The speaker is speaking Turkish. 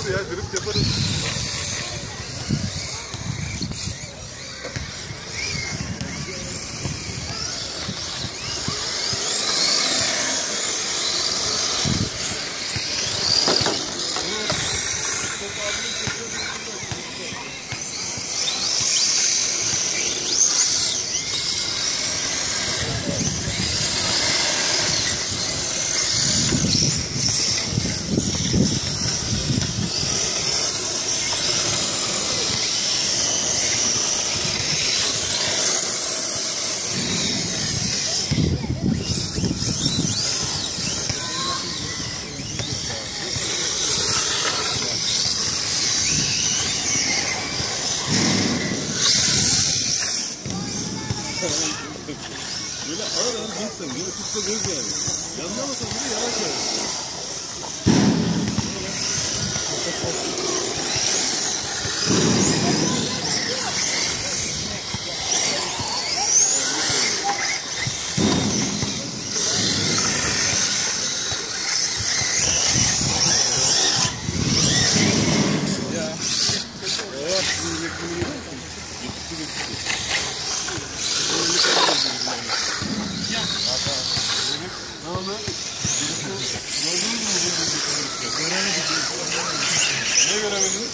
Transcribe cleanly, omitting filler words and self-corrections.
olur ya, drift yaparız. Böyle ağır ağır gitsin, böyle tutsa göz yani. Yanlamasan bile yavaş yavaş. Ne göremediniz?